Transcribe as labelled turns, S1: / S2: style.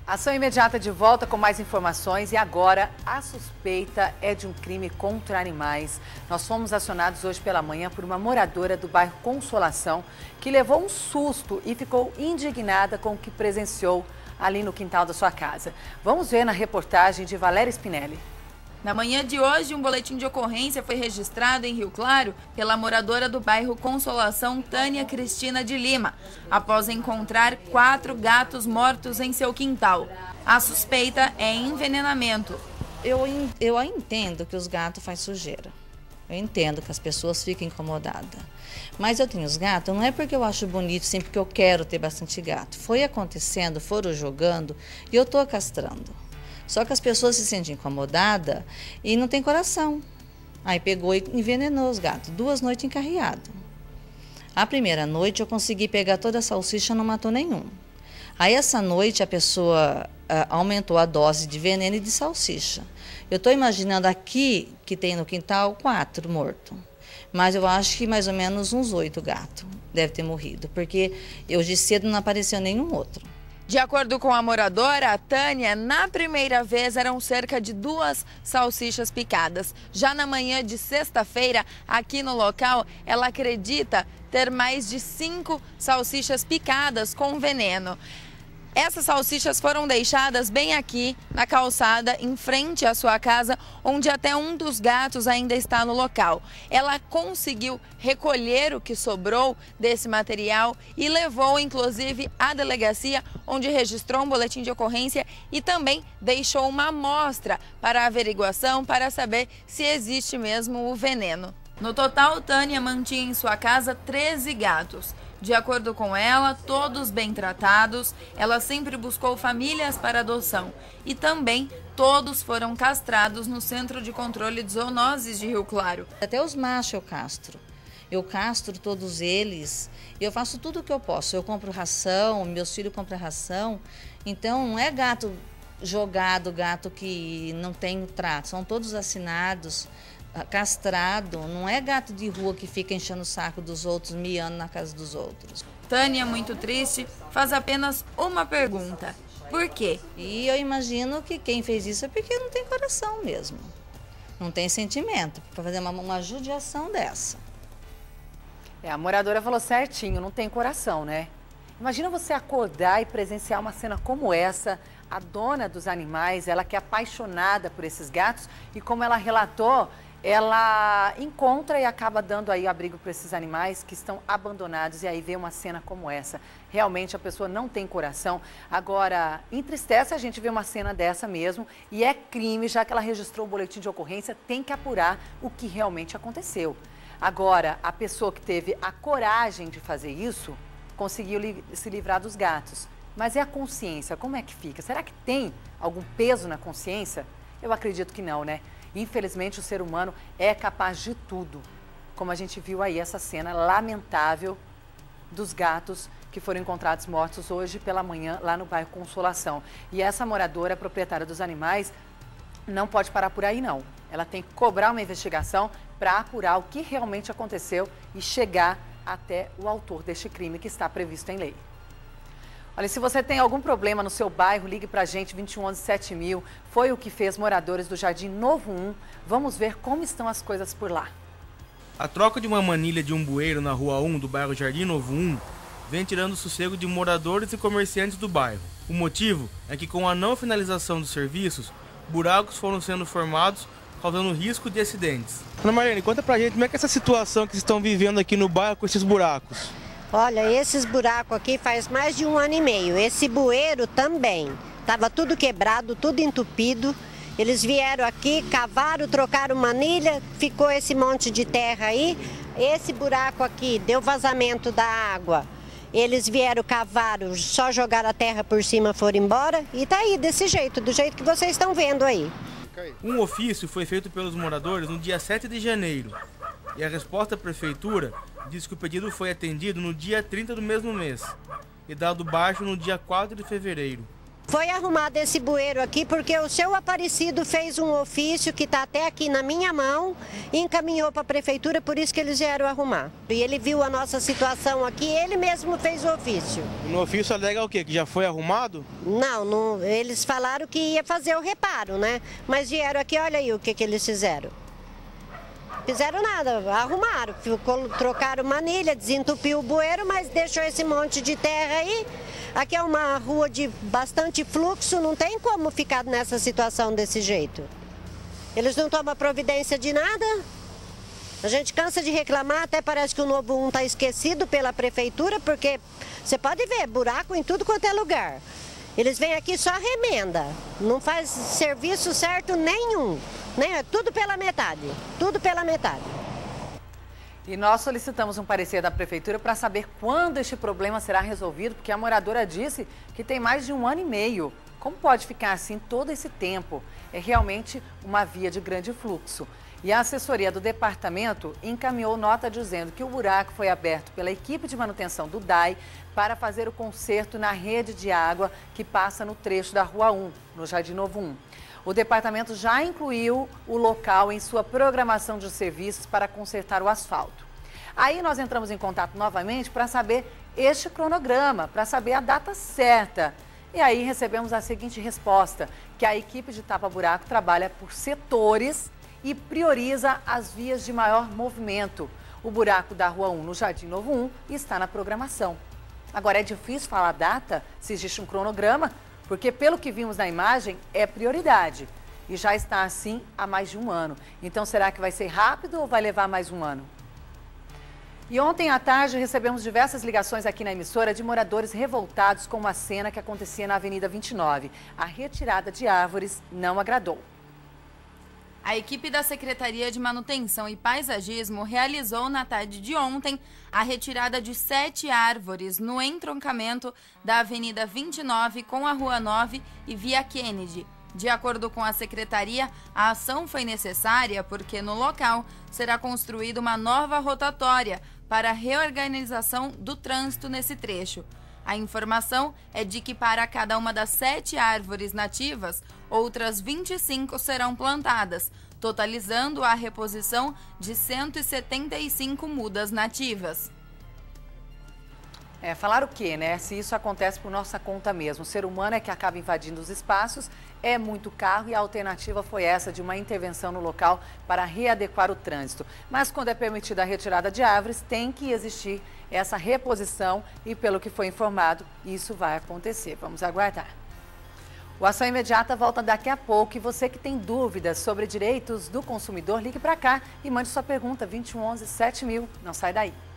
S1: Ação imediata de volta com mais informações e agora a suspeita é de um crime contra animais. Nós fomos acionados hoje pela manhã por uma moradora do bairro Consolação que levou um susto e ficou indignada com o que presenciou ali no quintal da sua casa. Vamos ver na reportagem de Valéria Spinelli.
S2: Na manhã de hoje, um boletim de ocorrência foi registrado em Rio Claro pela moradora do bairro Consolação, Tânia Cristina de Lima, após encontrar 4 gatos mortos em seu quintal. A suspeita é envenenamento.
S3: Eu entendo que os gatos fazem sujeira. Eu entendo que as pessoas ficam incomodadas. Mas eu tenho os gatos, não é porque eu acho bonito, sim, porque eu quero ter bastante gato. Foi acontecendo, foram jogando e eu estou castrando. Só que as pessoas se sentem incomodadas e não tem coração. Aí pegou e envenenou os gatos. 2 noites encarreado. A primeira noite eu consegui pegar toda a salsicha, não matou nenhum. Aí essa noite a pessoa aumentou a dose de veneno e de salsicha. Eu estou imaginando aqui que tem no quintal 4 mortos. Mas eu acho que mais ou menos uns 8 gatos devem ter morrido. Porque hoje cedo não apareceu nenhum outro.
S2: De acordo com a moradora, a Tânia, na primeira vez eram cerca de 2 salsichas picadas. Já na manhã de sexta-feira, aqui no local, ela acredita ter mais de 5 salsichas picadas com veneno. Essas salsichas foram deixadas bem aqui na calçada, em frente à sua casa, onde até um dos gatos ainda está no local. Ela conseguiu recolher o que sobrou desse material e levou, inclusive, à delegacia, onde registrou um boletim de ocorrência e também deixou uma amostra para averiguação, para saber se existe mesmo o veneno. No total, Tânia mantinha em sua casa 13 gatos. De acordo com ela, todos bem tratados, ela sempre buscou famílias para adoção e também todos foram castrados no Centro de Controle de Zoonoses de Rio Claro.
S3: Até os machos eu castro. Eu castro todos eles, eu faço tudo o que eu posso. Eu compro ração, meus filhos compram ração, então não é gato jogado, gato que não tem trato, são todos assinados. Castrado, não é gato de rua que fica enchendo o saco dos outros, miando na casa dos outros.
S2: Tânia, muito triste, faz apenas uma pergunta: por quê?
S3: E eu imagino que quem fez isso é porque não tem coração mesmo, não tem sentimento para fazer uma judiação dessa.
S1: A moradora falou certinho, não tem coração, né? Imagina você acordar e presenciar uma cena como essa. A dona dos animais, ela que é apaixonada por esses gatos e como ela relatou, ela encontra e acaba dando aí abrigo para esses animais que estão abandonados e aí vê uma cena como essa. Realmente a pessoa não tem coração. Agora, entristece a gente ver uma cena dessa mesmo e é crime, já que ela registrou o boletim de ocorrência, tem que apurar o que realmente aconteceu. Agora, a pessoa que teve a coragem de fazer isso, conseguiu se livrar dos gatos. Mas é a consciência, como é que fica? Será que tem algum peso na consciência? Eu acredito que não, né? Infelizmente, o ser humano é capaz de tudo. Como a gente viu aí essa cena lamentável dos gatos que foram encontrados mortos hoje pela manhã lá no bairro Consolação. E essa moradora, proprietária dos animais, não pode parar por aí, não. Ela tem que cobrar uma investigação para apurar o que realmente aconteceu e chegar até o autor deste crime que está previsto em lei. Olha, se você tem algum problema no seu bairro, ligue para a gente, 2111 7000. Foi o que fez moradores do Jardim Novo 1. Vamos ver como estão as coisas por lá.
S4: A troca de uma manilha de um bueiro na Rua 1 do bairro Jardim Novo 1 vem tirando o sossego de moradores e comerciantes do bairro. O motivo é que com a não finalização dos serviços, buracos foram sendo formados, causando risco de acidentes.
S5: Ana Marlene, conta pra gente como é que é essa situação que vocês estão vivendo aqui no bairro com esses buracos.
S6: Olha, esses buracos aqui faz mais de 1 ano e meio. Esse bueiro também. Estava tudo quebrado, tudo entupido. Eles vieram aqui, cavaram, trocaram manilha, ficou esse monte de terra aí. Esse buraco aqui deu vazamento da água. Eles vieram, cavaram, só jogaram a terra por cima, foram embora. E tá aí, desse jeito, do jeito que vocês estão vendo aí.
S4: Um ofício foi feito pelos moradores no dia 7 de janeiro. E a resposta da prefeitura diz que o pedido foi atendido no dia 30 do mesmo mês e dado baixo no dia 4 de fevereiro.
S6: Foi arrumado esse bueiro aqui porque o seu Aparecido fez um ofício que está até aqui na minha mão e encaminhou para a prefeitura, por isso que eles vieram arrumar. E ele viu a nossa situação aqui, ele mesmo fez o ofício.
S5: No ofício alega o quê? Que já foi arrumado?
S6: Não, eles falaram que ia fazer o reparo, né? Mas vieram aqui, olha aí o que eles fizeram. Fizeram nada, arrumaram, trocaram manilha, desentupiu o bueiro, mas deixou esse monte de terra aí. Aqui é uma rua de bastante fluxo, não tem como ficar nessa situação desse jeito. Eles não tomam providência de nada. A gente cansa de reclamar, até parece que o Novo 1 está esquecido pela prefeitura, porque você pode ver buraco em tudo quanto é lugar. Eles vêm aqui só remenda, não faz serviço certo nenhum, né? Tudo pela metade, tudo pela metade.
S1: E nós solicitamos um parecer da prefeitura para saber quando este problema será resolvido, porque a moradora disse que tem mais de 1 ano e meio. Como pode ficar assim todo esse tempo? É realmente uma via de grande fluxo. E a assessoria do departamento encaminhou nota dizendo que o buraco foi aberto pela equipe de manutenção do DAI para fazer o conserto na rede de água que passa no trecho da Rua 1, no Jardim Novo 1. O departamento já incluiu o local em sua programação de serviços para consertar o asfalto. Aí nós entramos em contato novamente para saber este cronograma, para saber a data certa. E aí recebemos a seguinte resposta, que a equipe de tapa-buraco trabalha por setores e prioriza as vias de maior movimento. O buraco da Rua 1 no Jardim Novo 1 está na programação. Agora é difícil falar a data, se existe um cronograma, porque pelo que vimos na imagem é prioridade e já está assim há mais de 1 ano. Então será que vai ser rápido ou vai levar mais 1 ano? E ontem à tarde recebemos diversas ligações aqui na emissora de moradores revoltados com uma cena que acontecia na Avenida 29. A retirada de árvores não agradou.
S2: A equipe da Secretaria de Manutenção e Paisagismo realizou na tarde de ontem a retirada de 7 árvores no entroncamento da Avenida 29 com a Rua 9 e Via Kennedy. De acordo com a Secretaria, a ação foi necessária porque no local será construída uma nova rotatória para a reorganização do trânsito nesse trecho. A informação é de que para cada uma das 7 árvores nativas, outras 25 serão plantadas, totalizando a reposição de 175 mudas nativas.
S1: Falar o quê, né? Se isso acontece por nossa conta mesmo. O ser humano é que acaba invadindo os espaços, é muito carro e a alternativa foi essa de uma intervenção no local para readequar o trânsito. Mas quando é permitida a retirada de árvores, tem que existir essa reposição e pelo que foi informado, isso vai acontecer. Vamos aguardar. O Ação Imediata volta daqui a pouco e você que tem dúvidas sobre direitos do consumidor, ligue para cá e mande sua pergunta 2111 7000. Não sai daí.